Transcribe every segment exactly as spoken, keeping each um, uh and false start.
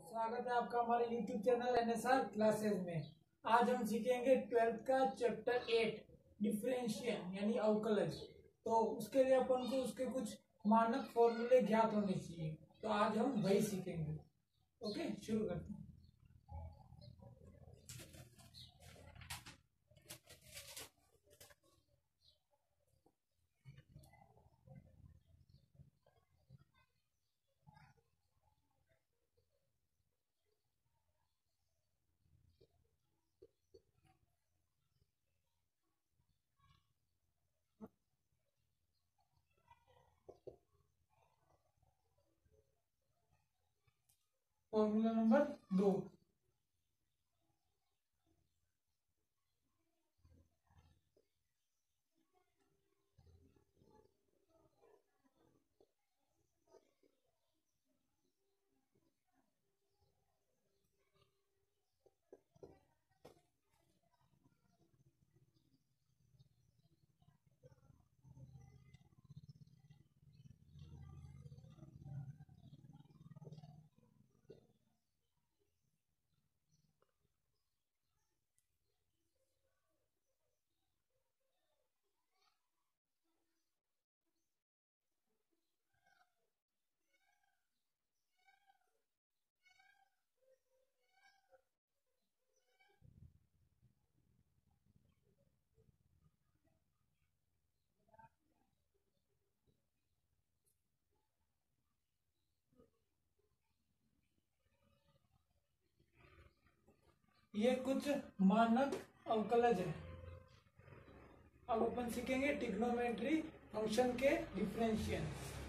स्वागत है आपका हमारे यूट्यूब चैनल एनएसआर क्लासेस में। आज हम सीखेंगे ट्वेल्थ का चैप्टर एट डिफरेंशियल यानी अवकलज। तो उसके लिए अपन को उसके कुछ मानक फॉर्मूले ज्ञात होने चाहिए, तो आज हम वही सीखेंगे। ओके, शुरू करते हैं। फॉर्मूला नंबर दो। ये कुछ मानक अवकलज है। अब अपन सीखेंगे ट्रिग्नोमेट्री फंक्शन के डिफरेंशियल।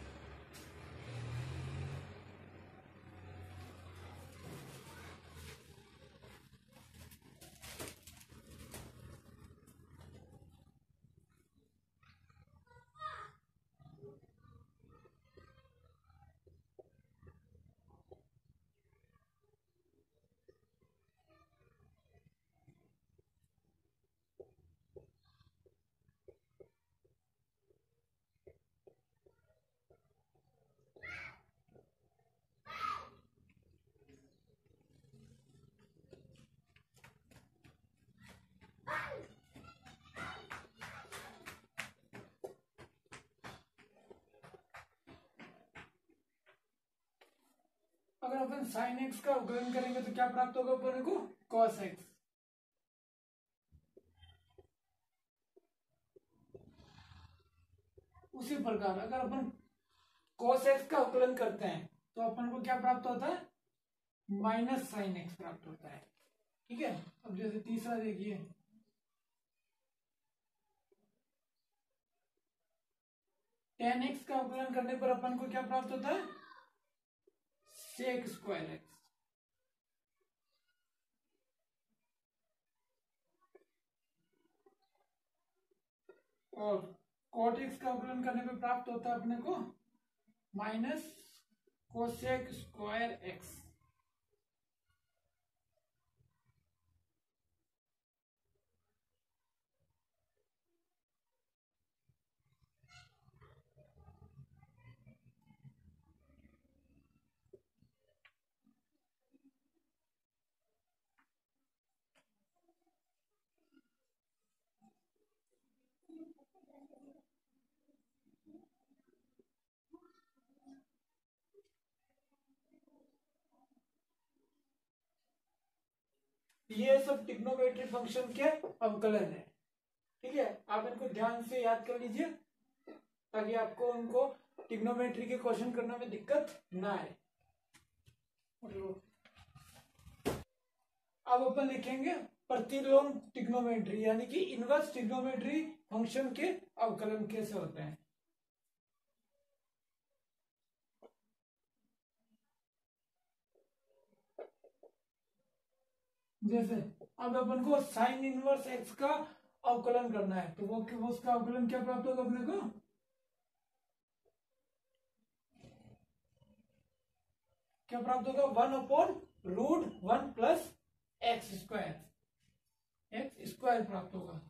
अगर अपन साइन एक्स का अवकलन करेंगे तो क्या प्राप्त होगा अपन को? Cos x. उसी प्रकार अगर अपन कॉस एक्स का अवकलन करते हैं तो अपन को क्या प्राप्त होता है? माइनस साइन एक्स प्राप्त होता है। ठीक है। अब जैसे तीसरा देखिए, टेन एक्स का अवकलन करने पर अपन को क्या प्राप्त होता है? Sec square x. और कॉट एक्स का अवकलन करने पर प्राप्त होता है अपने को माइनस कोसेक स्क्वायर एक्स। ये सब ट्रिग्नोमेट्री फंक्शन के अवकलन है। ठीक है, आप इनको ध्यान से याद कर लीजिए ताकि आपको उनको ट्रिग्नोमेट्री के क्वेश्चन करने में दिक्कत ना आए। अब अपन लिखेंगे प्रतिलोम ट्रिग्नोमेट्री यानी कि इनवर्स ट्रिग्नोमेट्री फंक्शन के अवकलन कैसे होते हैं। जैसे अब अपन को साइन इनवर्स एक्स का अवकलन करना है तो वो उसका अवकलन क्या प्राप्त होगा अपने को? क्या प्राप्त होगा? One upon root one plus x square x square प्राप्त होगा।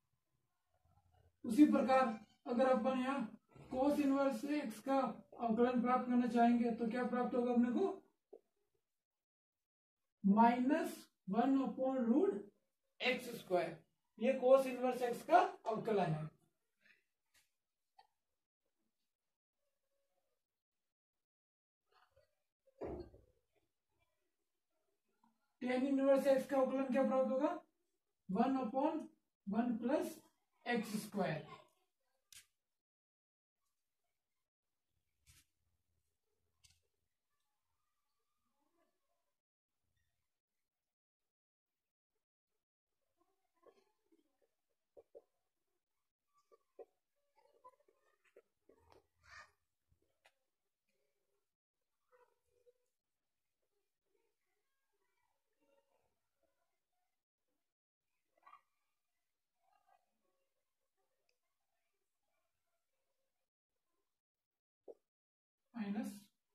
उसी प्रकार अगर अपन यहाँ कोस इनवर्स एक्स का अवकलन प्राप्त करना चाहेंगे तो क्या प्राप्त होगा अपने को? Minus one upon root x square, ये कोस इनवर्स एक्स का अवकलन है। टेन इनवर्स एक्स का अवकलन क्या प्राप्त होगा, one upon one plus x square. Minus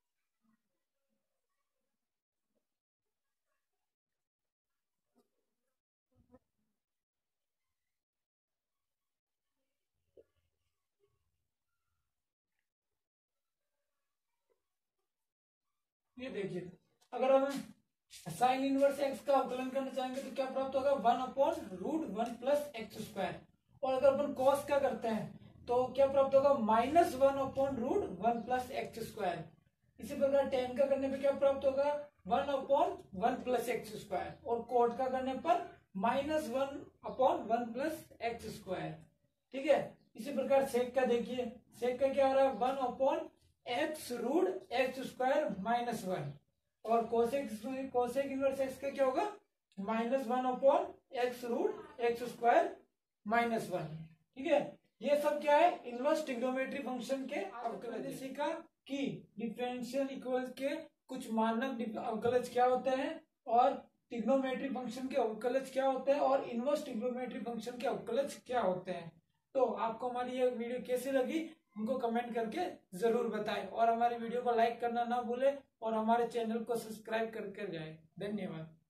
ये देखिए, अगर हम साइन इनवर्स एक्स का अवकलन करना चाहेंगे तो क्या प्राप्त होगा, one upon root one plus x square. और अगर अपन कॉस का करते हैं तो क्या प्राप्त होगा, minus one upon root one plus x square. इसी प्रकार टेन का करने पे क्या प्राप्त होगा, one upon one plus x square. और कोट का करने पर minus one upon one plus x square. ठीक है, इसी प्रकार सेक का देखिए, सेक का क्या हो रहा है, one upon x root x square minus one. और कोसेक कोसेक इनवर्स एक्स का क्या होगा, minus one upon x root x square minus one. ठीक है, ये सब क्या है, इनवर्स ट्रिग्नोमेट्री फंक्शन के अवकलज। सीखा कि डिफरेंशियल इक्वल के कुछ मानक अवकलज क्या होते हैं, और ट्रिग्नोमेट्री फंक्शन के अवकलज क्या होते हैं, और इनवर्स ट्रिग्नोमेट्री फंक्शन के अवकलज क्या होते हैं। तो आपको हमारी ये वीडियो कैसी लगी हमको कमेंट करके जरूर बताएं, और हमारी वीडियो को लाइक करना ना भूलें, और हमारे चैनल को सब्सक्राइब करके जाएं। धन्यवाद।